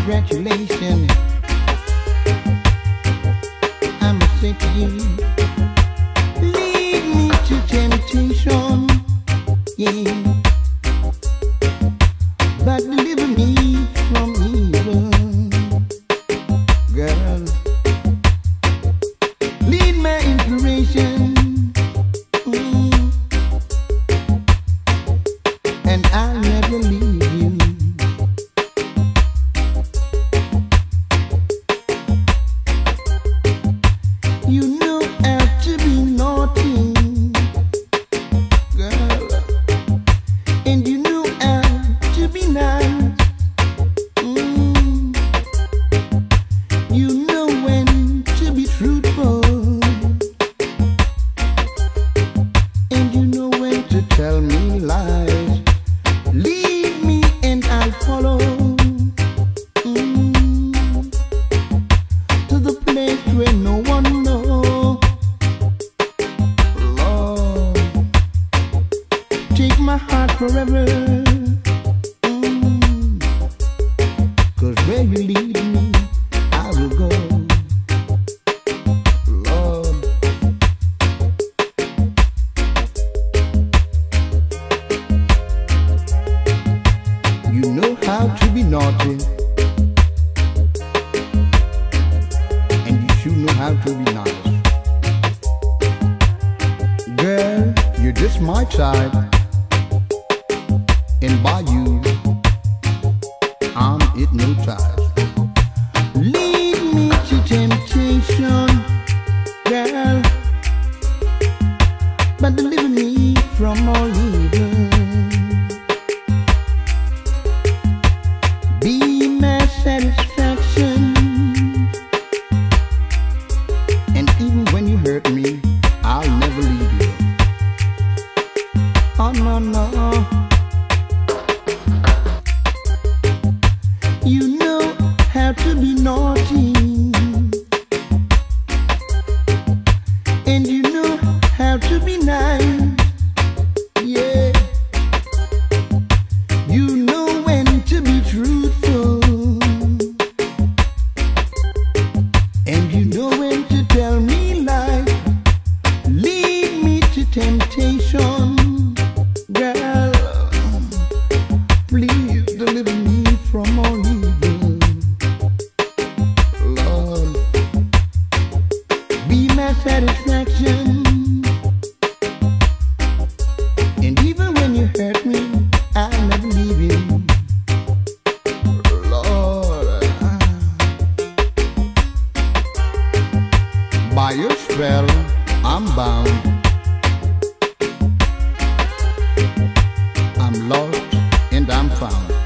congratulations. I must say to you, lead me to temptation, yeah, but deliver me from evil, girl. Lead my inspiration, and I'll never leave you. You know how to be naughty, girl, and you know how to be nice. You know when to be truthful, and you know when to tell me lies. Lead me and I'll follow, to the place where no one knows. Lord, take my heart forever, 'cause where you lead me, I will go. Lord, you know how to be naughty, and you should know how to be nice. Girl, you're just my type, and by you, I'm hypnotized. Lead me to temptation, girl, but deliver me from all evil. Be my satisfaction, and even when you hurt me, I'll never leave you. Oh no, no. You know how to be naughty, and you know how to be nice, yeah. You know when to be truthful, and you know when to tell me lies. Lead me to temptation, girl, please deliver me from all evil. Lord, be my satisfaction, and even when you hurt me, I'll never leave you. Lord, by your spell, I'm bound. I'm lost and I'm found.